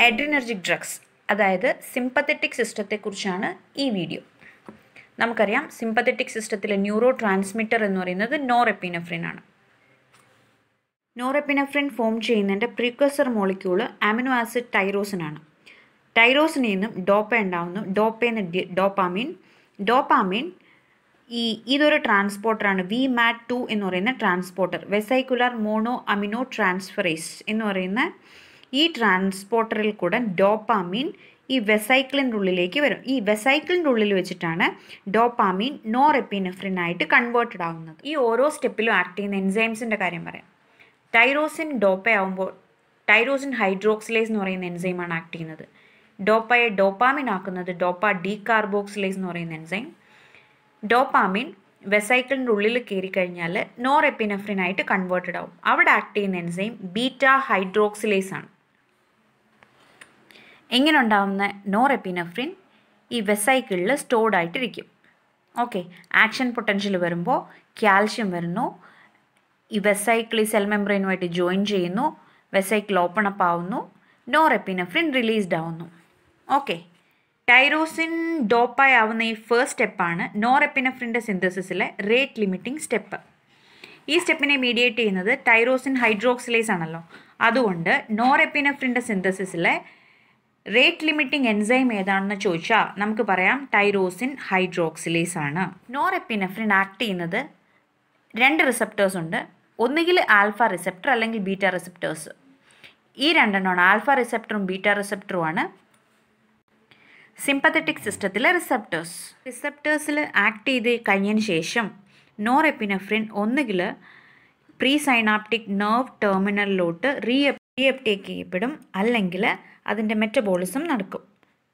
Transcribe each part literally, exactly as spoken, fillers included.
Adrenergic drugs, അതായത് sympathetic സിസ്റ്റത്തെക്കുറിച്ചാണ് ഈ വീഡിയോ. നമുക്കറിയാം സിമ്പത്തറ്റിക് സിസ്റ്റത്തിലെ ന്യൂറോ ട്രാൻസ്മിറ്റർ എന്ന് പറയുന്നത് നോറെപ്പിനെഫ്രിൻ ആണ്. നോറെപ്പിനെഫ്രിൻ ഫോം ചെയ്യുന്നതിൻ്റെ precursor molecule amino acid tyrosine ആണ്. ടൈറോസിനിൽ നിന്നും ഡോപ്പ ഉണ്ടാവുന്നു. ഡോപ്പയെന്ന് ഡോപ്പാമീൻ. ഡോപ്പാമീൻ ഈ ഇതൊരു ട്രാൻസ്പോർട്ടറാണ്. വി മാറ്റ് ടു എന്ന് പറയുന്ന transporter, vesicular mono amino transferase എന്ന് പറയുന്ന ഈ ട്രാൻസ്പോർട്ടറിൽ കൂടെ ഡോപ്പാമീൻ ഈ വെസൈക്കിളിൻ്റെ ഉള്ളിലേക്ക് വരും. ഈ വെസൈക്കിളിൻ്റെ ഉള്ളിൽ വെച്ചിട്ടാണ് ഡോപ്പാമീൻ നോറെപ്പിനെഫ്രിൻ ആയിട്ട് കൺവേർട്ടഡ് ആവുന്നത്. ഈ ഓരോ സ്റ്റെപ്പിലും ആക്ട് ചെയ്യുന്ന എൻസൈംസിൻ്റെ കാര്യം പറയാം. ടൈറോസിൻ ഡോപ്പ ആവുമ്പോൾ ടൈറോസിൻ ഹൈഡ്രോക്സിലേസ് എന്ന് പറയുന്ന എൻസൈമാണ് ആക്ട് ചെയ്യുന്നത്. ഡോപ്പയെ ഡോപ്പാമിൻ ആക്കുന്നത് ഡോപ്പ ഡീകാർബോക്സിലേസ് എന്ന് പറയുന്ന എൻസൈം. ഡോപ്പാമിൻ വെസൈക്കിളിൻ്റെ ഉള്ളിൽ കയറി കഴിഞ്ഞാൽ നോറെപ്പിനെഫ്രിൻ ആയിട്ട് കൺവേർട്ടഡ് ആവും. അവിടെ ആക്ട് ചെയ്യുന്ന എൻസൈം ബീറ്റ ഹൈഡ്രോക്സിലേസ് ആണ്. എങ്ങനെ ഉണ്ടാവുന്ന നോറെപ്പിനെഫ്രിൻ ഈ വെസൈക്കിളിൽ സ്റ്റോർഡ് ആയിട്ടിരിക്കും. ഓക്കെ, ആക്ഷൻ പൊട്ടൻഷ്യൽ വരുമ്പോൾ കാൽഷ്യം വരുന്നു. ഈ വെസൈക്കിൾ ഈ സെൽ മെംബ്രെയിനുമായിട്ട് ജോയിൻ ചെയ്യുന്നു. വെസൈക്കിൾ ഓപ്പൺ അപ്പ് ആവുന്നു. നോറെപ്പിനെഫ്രിൻ റിലീസ്ഡ് ആവുന്നു. ഓക്കെ, ടൈറോസിൻ ഡോപ്പായി ആവുന്ന ഈ ഫസ്റ്റ് സ്റ്റെപ്പാണ് നോറെപ്പിനെഫ്രിൻ്റെ സിന്തസിസിലെ റേറ്റ് ലിമിറ്റിംഗ് സ്റ്റെപ്പ്. ഈ സ്റ്റെപ്പിനെ മീഡിയേറ്റ് ചെയ്യുന്നത് ടൈറോസിൻ ഹൈഡ്രോക്സിലേസ് ആണല്ലോ. അതുകൊണ്ട് നോറെപ്പിനെഫ്രിൻ്റെ സിന്തസിസിലെ റേറ്റ് ലിമിറ്റിംഗ് എൻസൈം ഏതാണെന്ന് ചോദിച്ചാൽ നമുക്ക് പറയാം ടൈറോസിൻ ഹൈഡ്രോക്സിലേസ് ആണ്. നോറെപ്പിനെഫ്രിൻ ആക്ട് ചെയ്യുന്നത് രണ്ട് റിസപ്റ്റേഴ്സ് ഉണ്ട്. ഒന്നുകിൽ ആൽഫ റിസപ്റ്റർ അല്ലെങ്കിൽ ബീറ്റ റിസപ്റ്റേഴ്സ്. ഈ രണ്ടെണ്ണമാണ്, ആൽഫ റിസപ്റ്ററും ബീറ്റ റിസപ്റ്ററുമാണ് സിമ്പത്തറ്റിക് സിസ്റ്റത്തിലെ റിസപ്റ്റേഴ്സ്. റിസപ്റ്റേഴ്സിൽ ആക്ട് ചെയ്ത് കഴിഞ്ഞതിന് ശേഷം നോറെപ്പിനെഫ്രിൻ ഒന്നുകിൽ പ്രീ സൈനാപ്റ്റിക് നെർവ് ടെർമിനലിലോട്ട് റീ റീഅപ്ടേക്ക് ചെയ്യപ്പെടും, അല്ലെങ്കിൽ അതിൻ്റെ മെറ്റബോളിസം നടക്കും.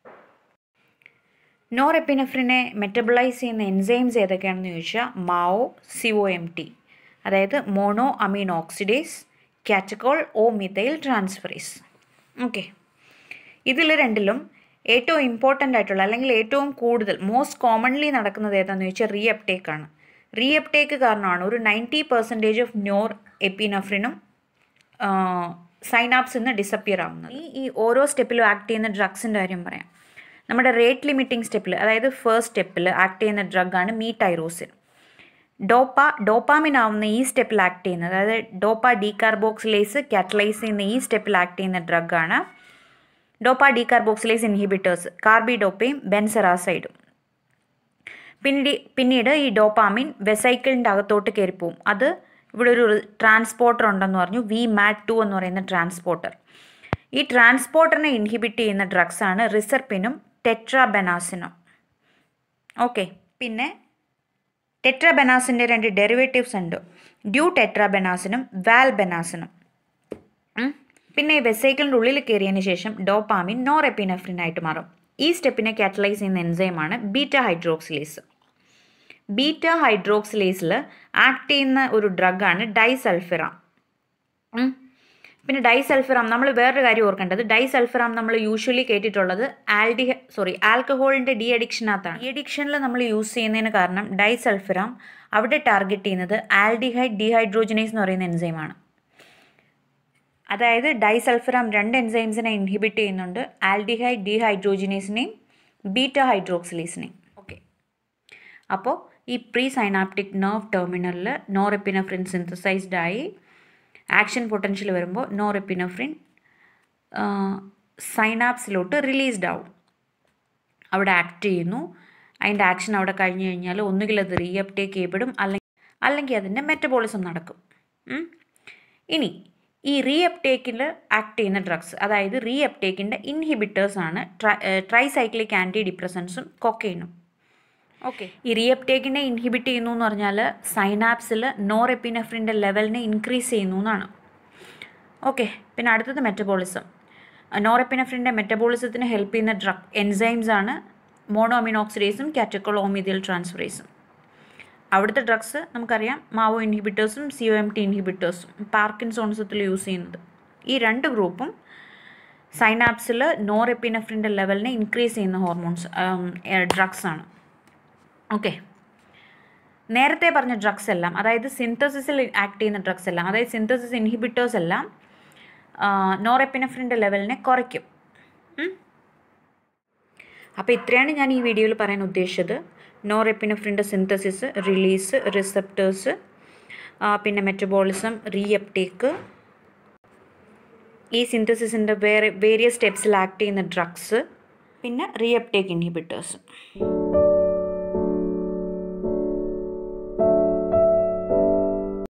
നോറെപ്പിനെഫ്രിനെ മെറ്റബോളൈസ് ചെയ്യുന്ന എൻസൈംസ് ഏതൊക്കെയാണെന്ന് ചോദിച്ചാൽ MAO C O M T, അതായത് mono amine oxidase, catechol O methyl transferase. Okay, ഇതിൽ രണ്ടിലും ഏറ്റവും ഇമ്പോർട്ടൻ്റ് ആയിട്ടുള്ള അല്ലെങ്കിൽ ഏറ്റവും കൂടുതൽ മോസ്റ്റ് കോമൺലി നടക്കുന്നത് ഏതാണെന്ന് ചോദിച്ചാൽ റീ അപ്ടേക്ക് ആണ്. റീ അപ്ടേക്ക് കാരണമാണ് ഒരു നയൻറ്റി പെർസെൻറ്റേജ് ഓഫ് നോർ എപ്പിനെഫ്രിനും സൈനാപ്സിൽ നിന്ന് ഡിസപ്പിയർ ആവുന്നത്. ഈ ഈ ഓരോ സ്റ്റെപ്പിലും ആക്ട് ചെയ്യുന്ന ഡ്രഗ്സിൻ്റെ കാര്യം പറയാം. നമ്മുടെ റേറ്റ് ലിമിറ്റിംഗ് സ്റ്റെപ്പിൽ, അതായത് ഫസ്റ്റ് സ്റ്റെപ്പിൽ ആക്ട് ചെയ്യുന്ന ഡ്രഗാണ് മീ ടൈറോസിൻ. ഡോപ്പ ഡോപ്പാമിൻ ആവുന്ന ഈ സ്റ്റെപ്പിൽ ആക്ട് ചെയ്യുന്നത്, അതായത് ഡോപ്പ ഡീകാർബോക്സിലേസ് കാറ്റലൈസ് ചെയ്യുന്ന ഈ സ്റ്റെപ്പിൽ ആക്ട് ചെയ്യുന്ന ഡ്രഗാണ് ഡോപ്പ ഡീകാർബോക്സിലേസ് ഇൻഹിബിറ്റേഴ്സ്, കാർബിഡോപ്പയും ബെൻസെറാസൈഡും. പിന്നീട് പിന്നീട് ഈ ഡോപ്പാമിൻ വെസൈക്കിളിൻ്റെ അകത്തോട്ട് കയറിപ്പോവും. അത് ഇവിടെ ഒരു ട്രാൻസ്പോർട്ടർ ഉണ്ടെന്ന് പറഞ്ഞു, വി മാറ്റ് ടു എന്ന് പറയുന്ന ട്രാൻസ്പോർട്ടർ. ഈ ട്രാൻസ്പോർട്ടറിനെ ഇൻഹിബിറ്റ് ചെയ്യുന്ന ഡ്രഗ്സാണ് റിസർപ്പിനും ടെട്രാബെനാസിനും. ഓക്കെ, പിന്നെ ടെട്രാബെനാസിൻ്റെ രണ്ട് ഡെറിവേറ്റീവ്സ് ഉണ്ട്, ഡ്യൂ ടെട്രാബെനാസിനും വാൽബെനാസിനും. പിന്നെ ഈ വെസൈക്കിളിൻ്റെ ഉള്ളിൽ കയറിയതിന് ശേഷം ഡോപ്പാമിൻ നോറെപ്പിനെഫ്രിൻ ആയിട്ട് മാറും. ഈ സ്റ്റെപ്പിനെ കാറ്റലൈസ് ചെയ്യുന്ന എൻസൈമാണ് ബീറ്റ ഹൈഡ്രോക്സിലേസ്. ബീറ്റ ഹൈഡ്രോക്സിലേസിൽ ആക്ട് ചെയ്യുന്ന ഒരു ഡ്രഗാണ് ഡൈസൾഫിറാം. പിന്നെ ഡൈസൾഫിറാം, നമ്മൾ വേറൊരു കാര്യം ഓർക്കേണ്ടത്, ഡൈസൾഫിറാം നമ്മൾ യൂഷ്വലി കേട്ടിട്ടുള്ളത് ആൽഡിഹ സോറി ആൽക്കഹോളിൻ്റെ ഡി അഡിക്ഷനകത്താണ്. ഡി അഡിക്ഷനിൽ നമ്മൾ യൂസ് ചെയ്യുന്നതിന് കാരണം ഡൈസൾഫിറാം അവിടെ ടാർഗറ്റ് ചെയ്യുന്നത് ആൽഡിഹൈഡ് ഡീഹൈഡ്രോജനേസ് എന്ന് പറയുന്ന എൻസൈമാണ്. അതായത് ഡൈസൾഫിറാം രണ്ട് എൻസൈംസിനെ ഇൻഹിബിറ്റ് ചെയ്യുന്നുണ്ട്, ആൽഡിഹൈഡ് ഡീഹൈഡ്രോജനേസിനെയും ബീറ്റ ഹൈഡ്രോക്സിലേസിനെയും. ഓക്കെ, അപ്പോൾ ഈ പ്രീ സൈനാപ്റ്റിക് നെർവ് ടെർമിനലിൽ നോറെപ്പിനെഫ്രിൻ സിന്തസൈസ്ഡ് ആയി ആക്ഷൻ പൊട്ടൻഷ്യൽ വരുമ്പോൾ നോറെപ്പിനെഫ്രിൻ സൈനാപ്സിലോട്ട് റിലീസ്ഡ് ആവും. അവിടെ ആക്ട് ചെയ്യുന്നു. അതിൻ്റെ ആക്ഷൻ അവിടെ കഴിഞ്ഞ് കഴിഞ്ഞാൽ ഒന്നുകിൽ അത് റീ അപ്ടേക്ക് ചെയ്യപ്പെടും, അല്ലെങ്കിൽ അല്ലെങ്കിൽ അതിൻ്റെ മെറ്റബോളിസം നടക്കും. ഇനി ഈ റീ അപ്ടേക്കിൽ ആക്ട് ചെയ്യുന്ന ഡ്രഗ്സ്, അതായത് റീ അപ്ടേക്കിൻ്റെ ഇൻഹിബിറ്റേഴ്സാണ് ട്രൈ ട്രൈസൈക്ലിക് ആൻറ്റി ഡിപ്രസൻസും കൊക്കൈനും. ഓക്കെ, ഈ റീ അപ്ടേക്കിനെ ഇൻഹിബിറ്റ് ചെയ്യുന്നു എന്ന് പറഞ്ഞാൽ സൈനാപ്സിൽ നോറെപ്പിനെഫ്രിൻ്റെ ലെവലിനെ ഇൻക്രീസ് ചെയ്യുന്നു എന്നാണ്. ഓക്കെ, പിന്നെ അടുത്തത് മെറ്റബോളിസം. നോറെപ്പിനെഫ്രിൻ്റെ മെറ്റബോളിസത്തിന് ഹെൽപ്പ് ചെയ്യുന്ന ഡ്രഗ് എൻസൈംസ് ആണ് മോണോ അമീൻ ഓക്സിഡേസും കാറ്റക്കോൾ ഓ മിഥൈൽ ട്രാൻസ്ഫറേസും. അവിടുത്തെ ഡ്രഗ്സ് നമുക്കറിയാം മാവോ ഇൻഹിബിറ്റേഴ്സും സി ഒ എം ടി ഇൻഹിബിറ്റേഴ്സും, പാർക്കിൻസോൺസത്തിൽ യൂസ് ചെയ്യുന്നത്. ഈ രണ്ട് ഗ്രൂപ്പും സൈനാപ്സിൽ നോറെപ്പിനെഫ്രിൻ്റെ ലെവലിനെ ഇൻക്രീസ് ചെയ്യുന്ന ഹോർമോൺസ് ഡ്രഗ്സാണ്. ഓക്കെ, നേരത്തെ പറഞ്ഞ ഡ്രഗ്സ് എല്ലാം, അതായത് സിന്തസിസിൽ ആക്ട് ചെയ്യുന്ന ഡ്രഗ്സ് എല്ലാം, അതായത് സിന്തസിസ് ഇൻഹിബിറ്റേഴ്സ് എല്ലാം നോറെപ്പിനെഫ്രിൻ്റെ ലെവലിനെ കുറയ്ക്കും. അപ്പോൾ ഇത്രയാണ് ഞാൻ ഈ വീഡിയോയിൽ പറയാൻ ഉദ്ദേശിച്ചത്. നോറെപ്പിനെഫ്രിൻ്റെ സിന്തസിസ്, റിലീസ്, റിസപ്റ്റേഴ്സ്, പിന്നെ മെറ്റബോളിസം, റീഅപ്ടേക്ക്, ഈ സിന്തസിസിൻ്റെ വേറെ വേരിയസ് സ്റ്റെപ്സിൽ ആക്ട് ചെയ്യുന്ന ഡ്രഗ്സ്, പിന്നെ റീഅപ്ടേക്ക് ഇൻഹിബിറ്റേഴ്സ്.